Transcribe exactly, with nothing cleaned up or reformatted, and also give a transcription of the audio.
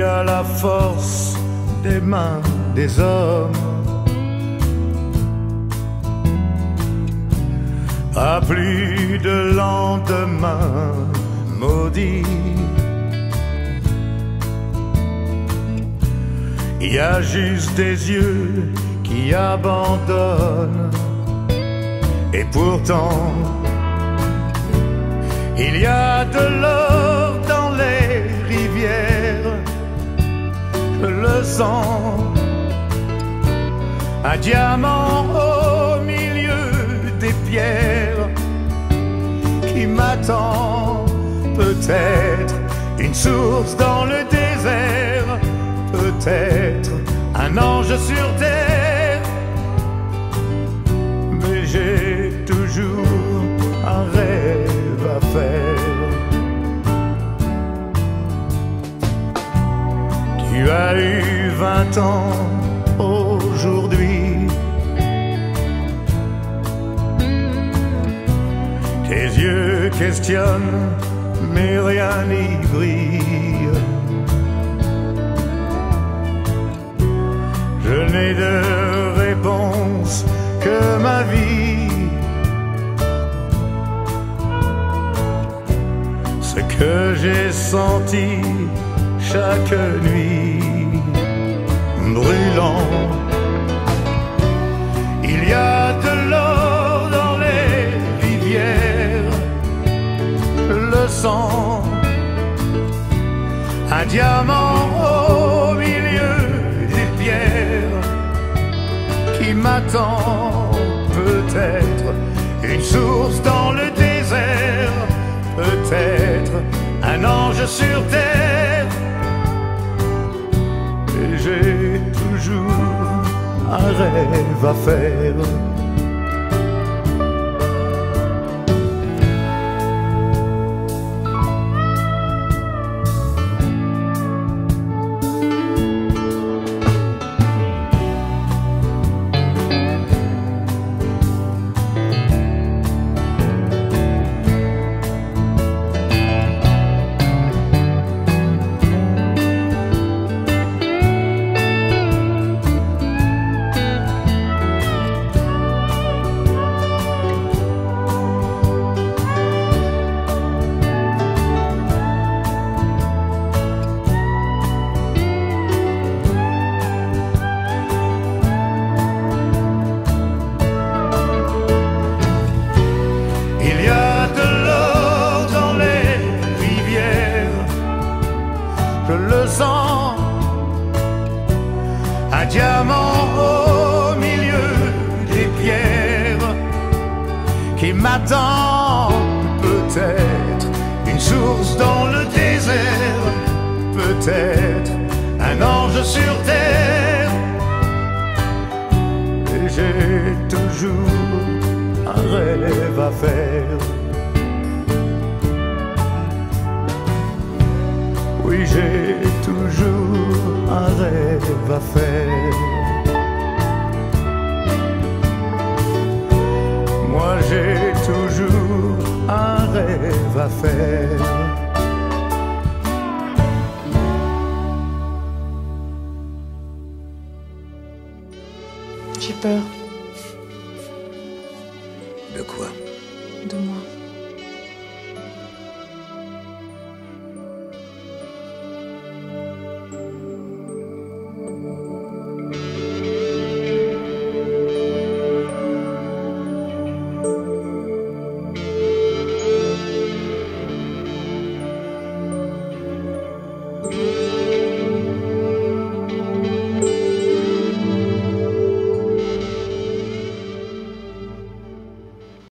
y a la force des mains des hommes. À plus de lendemain maudit, il y a juste des yeux qui abandonnent. Et pourtant, il y a de l'or dans les rivières, je le sens, un diamant au milieu des pierres qui m'attend, peut-être une source dans le désert, peut-être un ange sur terre, mais j'ai toujours un rêve à faire. Tu as eu vingt ans aujourd'hui, tes yeux questionnent mais rien n'y brille. Je n'ai de réponse que ma vie, ce que j'ai senti chaque nuit brûlant. Il y a de l'or dans les rivières, je le sens, un diamant au milieu des pierres qui m'attend, peut-être une source dans le désert, peut-être un ange sur terre, et j'ai toujours un rêve à faire. Je le sens, un diamant au milieu des pierres qui m'attend, peut-être une source dans le désert, peut-être un ange sur terre, et j'ai toujours un rêve à faire. Oui, j'ai toujours un rêve à faire. Moi, j'ai toujours un rêve à faire. J'ai peur.